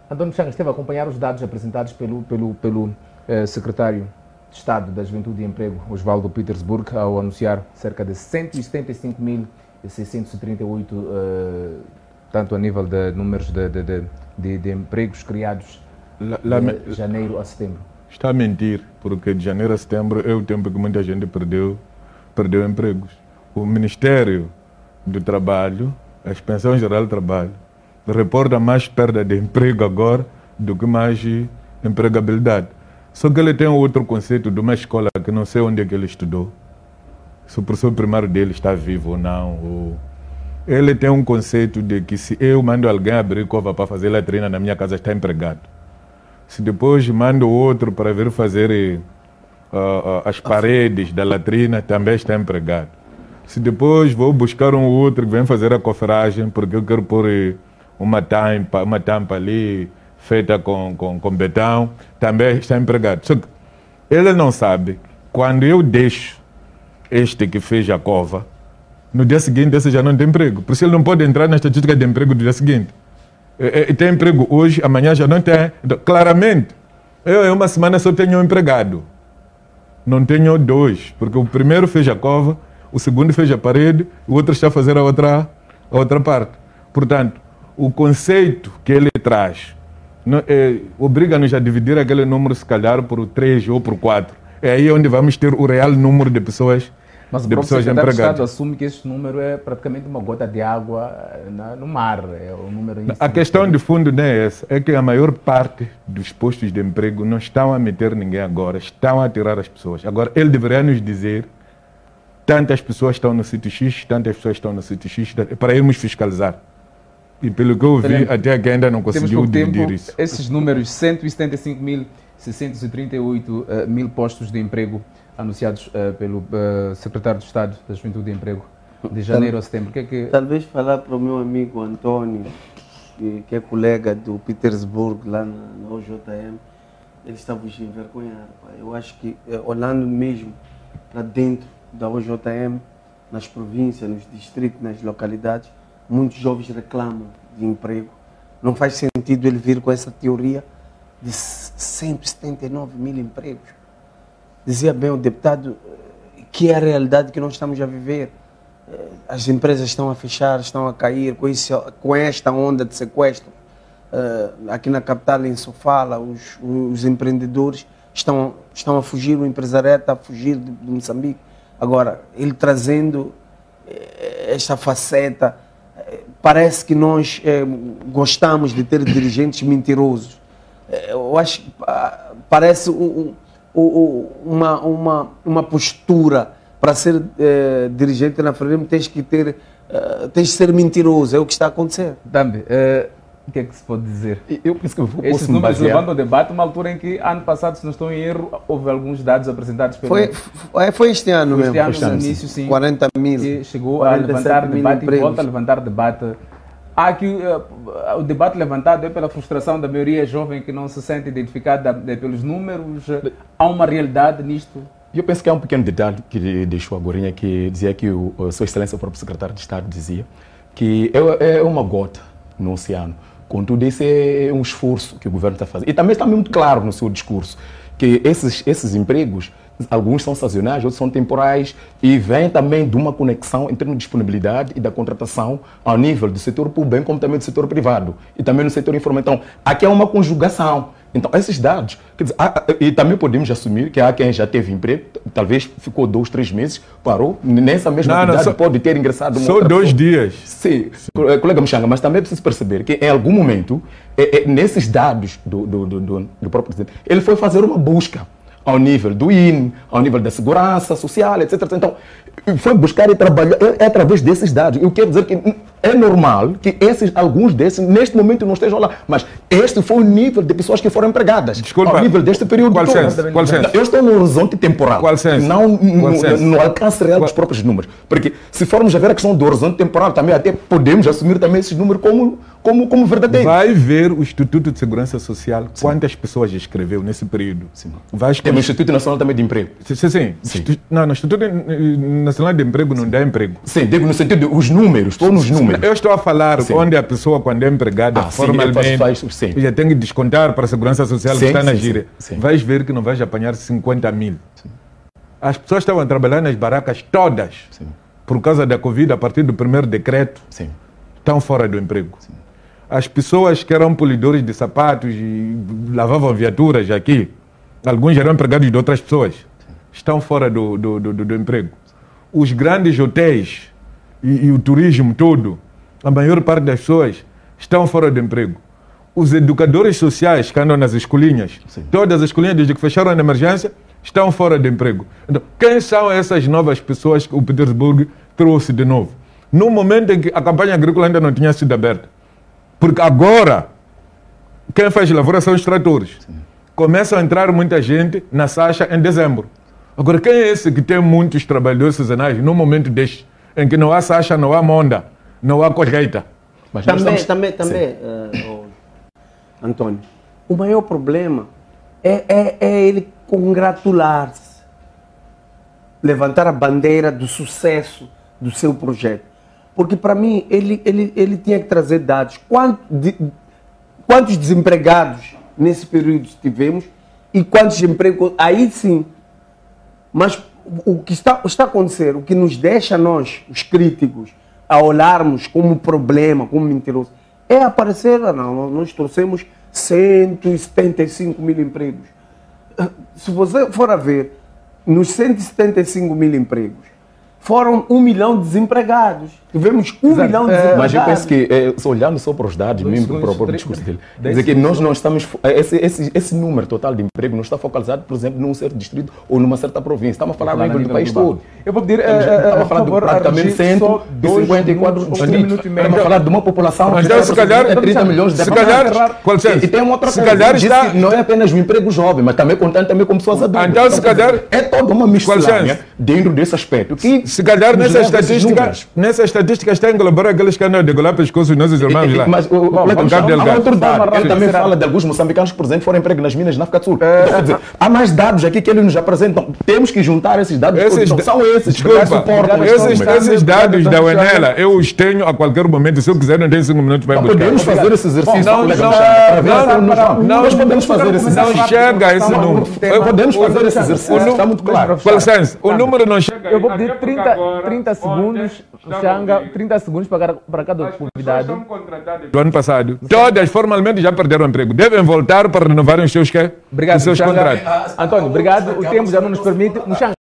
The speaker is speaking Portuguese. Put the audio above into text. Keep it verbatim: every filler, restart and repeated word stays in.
António Changa esteve a acompanhar os dados apresentados pelo, pelo, pelo eh, secretário de Estado da Juventude e Emprego, Osvaldo Pietersburg, ao anunciar cerca de cento e setenta e cinco mil seiscentos e trinta e oito, uh, tanto a nível de números de, de, de, de, de empregos criados La, la, de janeiro a setembro. Está a mentir, porque de janeiro a setembro é o tempo que muita gente perdeu, perdeu empregos. O Ministério do Trabalho, a Inspeção Geral do Trabalho, reporta mais perda de emprego agora do que mais empregabilidade. Só que ele tem outro conceito de uma escola que não sei onde é que ele estudou. Se o professor primário dele está vivo ou não. Ou... Ele tem um conceito de que se eu mando alguém abrir cova para fazer latrina na minha casa, está empregado. Se depois mando outro para vir fazer uh, uh, as paredes da latrina, também está empregado. Se depois vou buscar um outro que vem fazer a cofragem, porque eu quero pôr uma tampa, uma tampa ali feita com, com, com betão, também está empregado. Só que ele não sabe, quando eu deixo este que fez a cova, no dia seguinte esse já não tem emprego. Por isso ele não pode entrar na estatística de emprego do dia seguinte. E tem emprego hoje, amanhã já não tem. Então, claramente, eu em uma semana só tenho um empregado. Não tenho dois, porque o primeiro fez a cova, o segundo fez a parede, o outro está a fazer a outra, a outra parte. Portanto, o conceito que ele traz é, obriga-nos a dividir aquele número, se calhar, por três ou por quatro. É aí onde vamos ter o real número de pessoas Mas o de próprio pessoas secretário de empregadas. Estado assume que este número é praticamente uma gota de água na, no mar. É o número A questão de fundo não é essa, é que a maior parte dos postos de emprego não estão a meter ninguém agora, estão a tirar as pessoas. Agora, ele deveria nos dizer tantas pessoas estão no sítio X, tantas pessoas estão no sítio X, para irmos fiscalizar. E pelo que eu vi, até aqui ainda não conseguiu dividir isso. Esses números, cento e setenta e cinco mil seiscentos e trinta e oito uh, mil postos de emprego anunciados uh, pelo uh, secretário de Estado da Juventude e Emprego de janeiro a setembro. Que é que... Talvez falar para o meu amigo Antônio, que, que é colega do Pietersburg, lá na, na O J M, ele está a se envergonhar. Eu acho que, olhando mesmo para dentro da O J M, nas províncias, nos distritos, nas localidades, muitos jovens reclamam de emprego. Não faz sentido ele vir com essa teoria de cento e setenta e nove mil empregos. Dizia bem o deputado que é a realidade que nós estamos a viver. As empresas estão a fechar, estão a cair com, isso, com esta onda de sequestro. Aqui na capital, em Sofala, os, os empreendedores estão, estão a fugir, o empresariado está a fugir de, de Moçambique. Agora, ele trazendo esta faceta, parece que nós eh, gostamos de ter dirigentes mentirosos. Eu acho que parece um, um, uma, uma, uma postura para ser eh, dirigente na Frelimo, tens que ter, eh, tens que ser mentiroso, é o que está a acontecer. Dambi, uh, o que é que se pode dizer? Eu penso que eu posso Esses me números basear... levantam ao debate, uma altura em que, ano passado, se não estou em erro, houve alguns dados apresentados pelo... Foi, foi, foi este ano foi este mesmo. ano, Este no ano, início, sim. quarenta mil. Que chegou a levantar debate e volta a levantar debate. Há aqui uh, o debate levantado é pela frustração da maioria jovem que não se sente identificada uh, pelos números. Há uma realidade nisto? Eu penso que há um pequeno detalhe que deixou agora, que dizia que o, a Sua Excelência, o próprio secretário de Estado, dizia que é, é uma gota no oceano. Contudo, esse é um esforço que o governo está fazendo. E também está muito claro no seu discurso que esses, esses empregos, alguns são sazonais, outros são temporais e vêm também de uma conexão em termos de disponibilidade e da contratação ao nível do setor público, bem como também do setor privado e também no setor informal. Então, aqui há uma conjugação. Então, esses dados, quer dizer, há, e também podemos assumir que há quem já teve emprego, talvez ficou dois, três meses, parou, nessa mesma não, atividade não, só, pode ter ingressado... Só dois pessoa. dias. Sim, Sim. Colega Mchanga, mas também é preciso perceber que em algum momento, é, é, nesses dados do, do, do, do, do próprio presidente, ele foi fazer uma busca ao nível do I N E, ao nível da segurança social, etcétera. Então, foi buscar e trabalhar é, é através desses dados. Eu quero dizer que é normal que esses, alguns desses, neste momento, não estejam lá. Mas este foi o nível de pessoas que foram empregadas. Desculpa, ao nível deste período qual todo. Senso? Qual senso? Eu estou no horizonte temporal. Qual senso? Não no, Qual senso? no alcance real dos próprios números. Porque se formos a ver a questão do horizonte temporal, também até podemos assumir também esses números como, como, como verdadeiros. Vai ver o Instituto de Segurança Social, sim, quantas pessoas escreveu nesse período. Sim. Vai Tem o Instituto Nacional também de Emprego. Sim, sim. sim. sim. Não, no Instituto Nacional de Emprego não dá emprego. Sim, digo no sentido dos números, estou nos números. famílias. Eu estou a falar Sim. onde a pessoa, quando é empregada Ah, sim, formalmente, faz- faz- sim. já tem que descontar para a Segurança Social Sim, que está na sim, gíria. sim, sim. Vais ver que não vais apanhar cinquenta mil. As pessoas estavam trabalhando nas barracas todas, Sim. por causa da Covid, a partir do primeiro decreto, Sim. estão fora do emprego. As pessoas que eram polidores de sapatos e lavavam viaturas aqui, alguns eram empregados de outras pessoas, estão fora do, do, do, do emprego. Os grandes hotéis e, e o turismo todo, a maior parte das pessoas estão fora do emprego. Os educadores sociais que andam nas escolinhas, Sim. todas as escolinhas desde que fecharam a emergência, estão fora de emprego. Então, quem são essas novas pessoas que o Petersburg trouxe de novo? No momento em que a campanha agrícola ainda não tinha sido aberta. Porque agora, quem faz lavoura são os tratores. Sim. Começam a entrar muita gente na Sacha em dezembro. Agora, quem é esse que tem muitos trabalhadores sazonais no momento deste, em que não há Sacha, não há Monda, não há colheita? Mas nós Também, estamos- também, também, eh, oh, Antônio, o maior problema é, é, é ele congratular-se, levantar a bandeira do sucesso do seu projeto. Porque para mim, ele, ele, ele tinha que trazer dados. Quanto de- quantos desempregados nesse período tivemos e quantos empregos, aí sim. Mas o que está, está a acontecer, o que nos deixa nós, os críticos, a olharmos como problema, como mentiroso, é aparecer, ah, não, nós trouxemos cento e setenta e cinco mil empregos. Se você for a ver, nos cento e setenta e cinco mil empregos, foram um milhão de desempregados. Tivemos um Exato. milhão de É, desempregados. Mas eu penso que, é, só olhando só para os dados, Dois mesmo segundos, para o próprio três- discurso dele, dez dizer que segundos. nós não estamos. Esse, esse, esse número total de emprego não está focalizado, por exemplo, num certo distrito ou numa certa província. Estamos a falar a Falar a nível do nível país global. todo. Eu vou pedir, Estamos, eh, eh, estamos a por falar de favor, a praticamente Regi, cento só e dois cinquenta e quatro minutos, um distritos. minuto e meio. Estamos a falar de uma população Então, que se calhar- é trinta milhões de se habitantes. calhar- com licença. E tem uma outra Se coisa, calhar disse está- que não é apenas o emprego jovem, mas também contando também com pessoas adultas. Então, se quer dizer, calhar- é toda uma miscelânea licença. dentro desse aspecto. Que Se calhar nos nessa leva a esses estatística, números. nessa estatística está a englobar aqueles que andam a degolar pescoço dos nossos irmãos lá. Mas o, o colega vamos Michel, Delgado. há outro dado. Ele Sim. também Será? fala de alguns moçambicanos que, por exemplo, foram emprego nas minas na África do Sul. Então, quer dizer, há mais dados aqui que ele nos apresenta. Então, temos que juntar esses dados. Esses Então, da- são esses. que Desculpa, suportam esses, este número. esses dados da U N E L A, eu os tenho a qualquer momento. Se eu quiser, não tenho cinco minutos para ir Nós buscar. podemos fazer esse exercício. Não, colega não, Michel, para ver não, se nós não, vamos. não, Nós podemos fazer esse Não exercício. chega esse número. Podemos fazer esse O exercício. número- Está muito claro. Com licença, o número não chega. Eu vou Até pedir porque trinta, agora, trinta segundos, ontem, Xanga, estava trinta segundos para, para cada As pessoas convidado. estão contratadas do ano passado. Todas formalmente já perderam o emprego. Devem voltar para renovarem os seus, quê? Obrigado, os seus Xanga. contratos. Antônio, obrigado. O tempo já não nos permite. Muxanga.